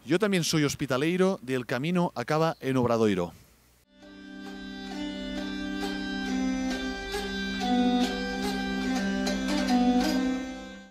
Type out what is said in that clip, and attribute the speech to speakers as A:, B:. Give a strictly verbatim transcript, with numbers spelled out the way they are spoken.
A: Yo también soy hospitaleiro, del camino acaba en Obradoiro.